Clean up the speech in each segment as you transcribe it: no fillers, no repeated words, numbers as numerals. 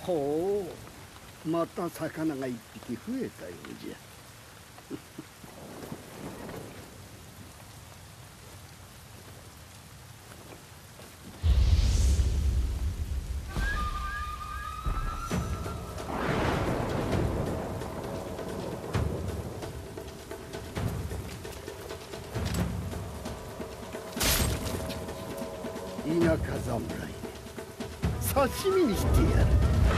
ほう、また魚が一匹増えたようじゃ。田舎侍、刺身にしてやる。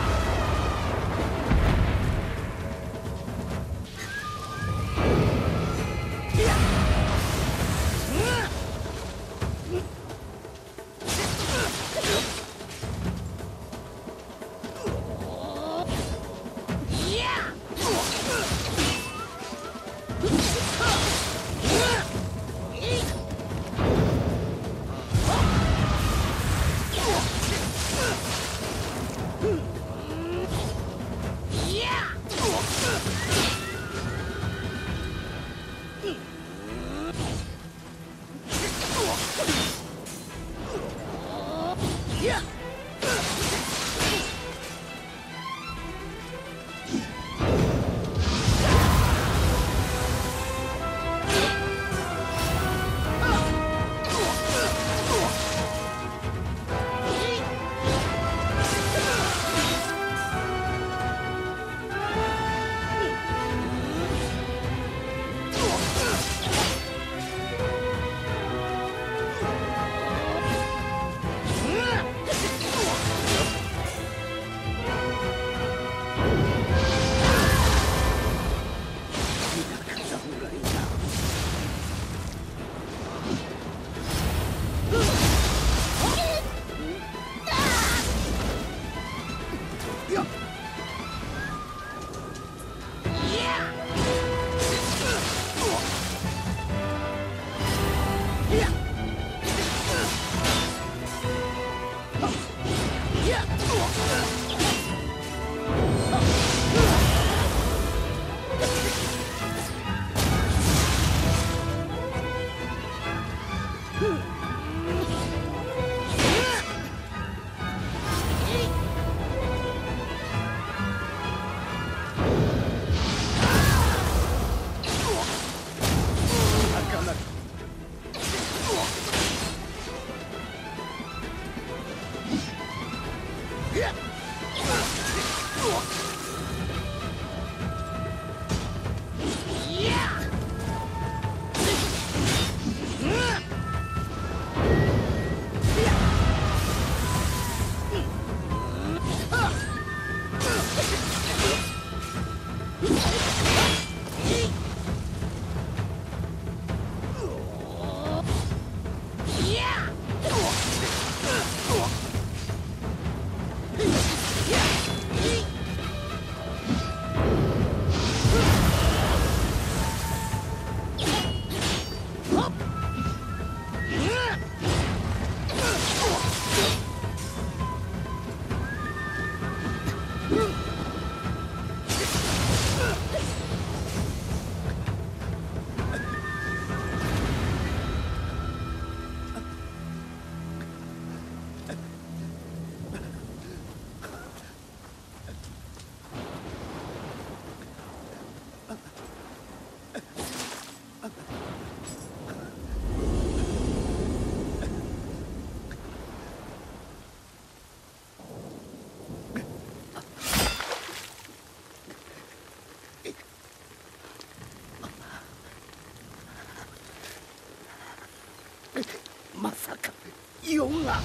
まさかヨガ。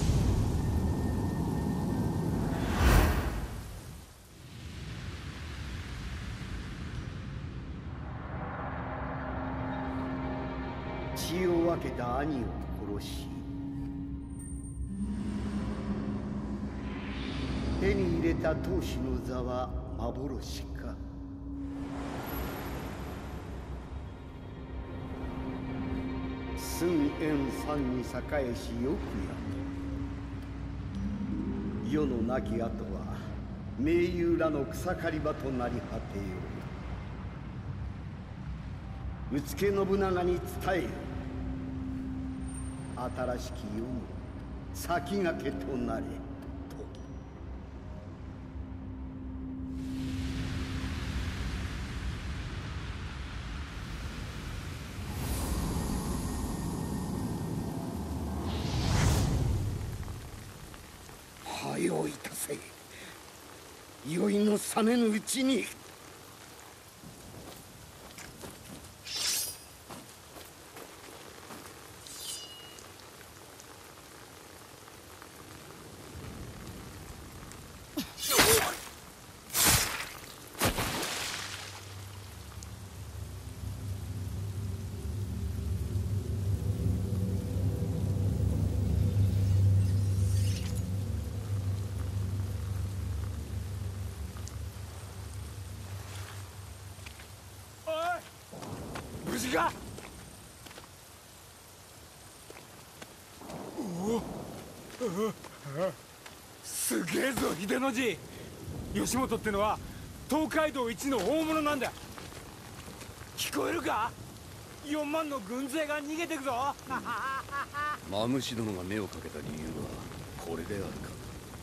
血を分けた兄を殺し、手に入れた当主の座は幻か。寸円山に栄えしよくやと、世の亡き後は盟友らの草刈り場となり果てよう。うつけ信長に伝えよ。新しき世の先駆けとなれと。 いたせ。酔いの覚めぬうちに。 無事か。すげえぞ秀の字。吉本ってのは東海道一の大物なんだ。聞こえるか。4万の軍勢が逃げてくぞ。 マムシ殿が目をかけた理由はこれであるか。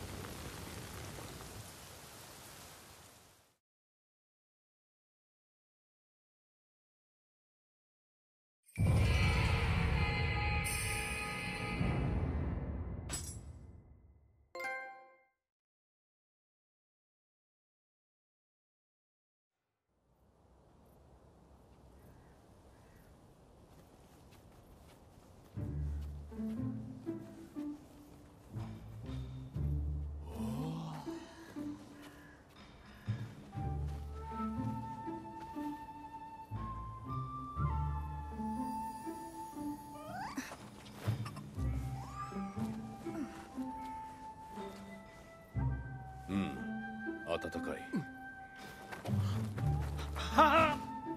暖かい。 はあ。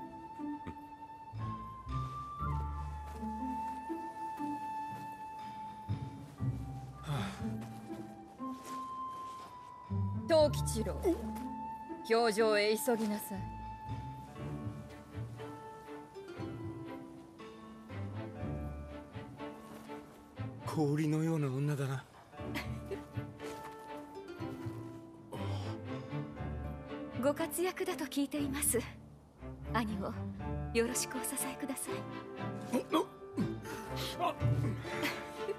藤吉郎、教場へ急ぎなさい。 氷のような女だな。 ご活躍だと聞いています。兄をよろしくお支えください。